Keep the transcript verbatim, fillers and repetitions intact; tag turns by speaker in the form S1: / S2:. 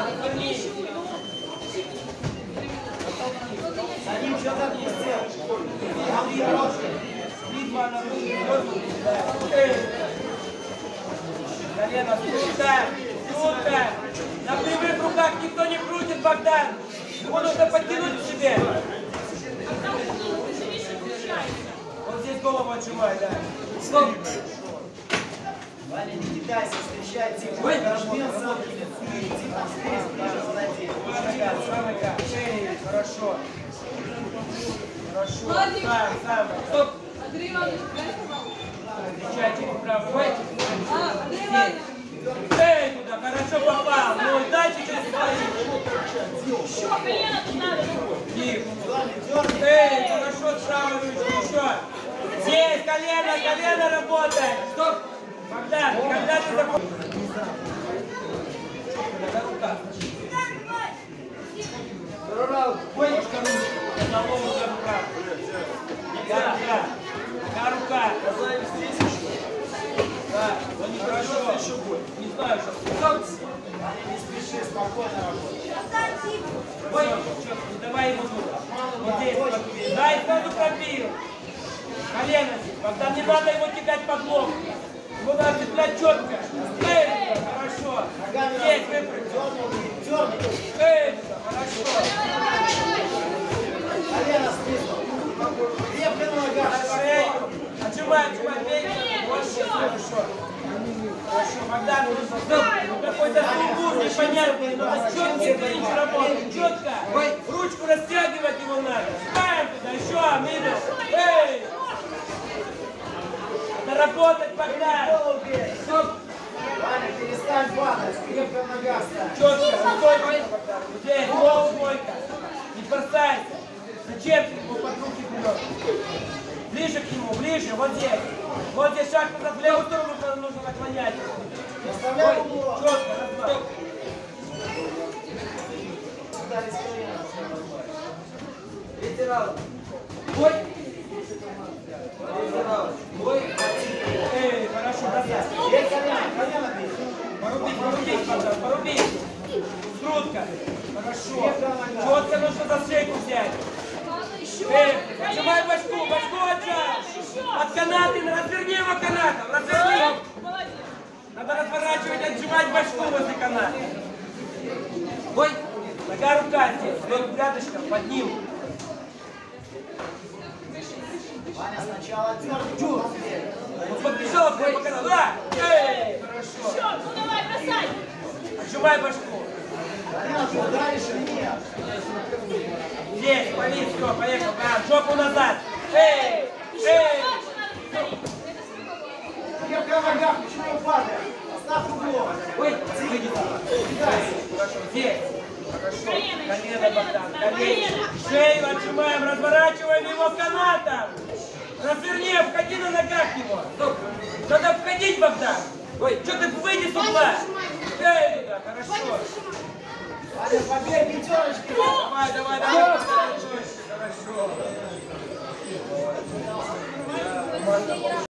S1: развернись.
S2: Они еще так не сделали.
S1: Видно, она колено круто, круто. На прямых руках никто не крутит, Богдан. Его нужно подтянуть к себе. Вот здесь голову отжимай, да. Стоп.
S2: Ваня, не кидайся, встречай Тиму. Размен сам кинет. Тима, здесь, ближе, сзади.
S1: Самый-ка, шеи, хорошо. Хорошо. Сам, сам. Стоп. Встречайте вправо. Давайте. Эй, туда, хорошо попал. Ну, дальше через свои.
S3: Еще колено тут надо.
S1: Эй, хорошо, справа ручку, еще. Здесь колено, колено работает. Стоп. Богдан, когда ты закончишь? Это рука. Ой, ножка ручка. Голову за рука. Нога рука. Нога рука. Да, но нехорошо. Не знаю, что. Стоп.
S2: Не спеши, спокойно работай.
S1: Ой, черт, не давай ему туда. Вот здесь. Дай сразу пробил. Колено здесь. Богдан, не надо его кидать под лоб. Его надо цеплять четко. Эй, хорошо. Здесь выпрыгнуть. Эй, хорошо.
S2: Колено снизу. Крепко на ногах.
S1: Шею. Отжимай, отжимай, бей. Вот сейчас, хорошо. Хорошо, Богдан, какой-то сумбур непонятный, надо четко клинч работать, четко. Ручку растягивать его надо. Ставим туда, еще, минус. Эй! Надо работать, Богдан. Стоп.
S2: Ваня, перестань падать. Крепко на ногах ставь.
S1: Четко, стойка, Богдан. Здесь, голову стойка. Не бросайся. Зачем ты его под руки берешь? Ближе к нему, ближе, вот здесь. Вот здесь шаг назад, в левую сторону нужно наклонять.
S2: Оставляй углу.
S1: Четко, раз, два.
S2: Ударить колено.
S1: Ветеран. Ой. Ветеран. Ой. Эй, хорошо, бросай.
S2: Бей колено, колено бей.
S1: Порубить, порубить, Богдан, порубить. Скрутка. Хорошо.
S2: Крепко на ногах.
S1: Четко нужно за шейку взять. Эй, отжимай башку, башку отжал. От каната, разверни его канатом, разверни. Надо разворачивать, отжимать башку возле каната. Ой, нога, рука здесь, стоит рядышком, под ним.
S2: Ваня, сначала дерни.
S1: Вот подбежал, прямо по канату. Да! Эй, хорошо.
S3: Еще, ну давай, бросай.
S1: Отжимай башку.
S2: Колено, ты ударишь или нет?
S1: Здесь, пали, все, поехал. Да, жопу назад. Эй,
S3: Еще
S1: эй.
S3: дальше надо повторить.
S2: Крепко на ногах, почему падаешь? Оставь углу.
S1: Ой, выйди туда. Хорошо, здесь. Хорошо. Колено, Богдан, колено. Шею отжимаем, разворачиваем его канатом. Разверни, входи на ногах его. Стоп. Надо входить, Богдан. Ой, что ты выйди с угла? Эй, туда, хорошо.
S2: Ваня, побей пятерочки.
S1: Давай, давай, давай. Хорошо.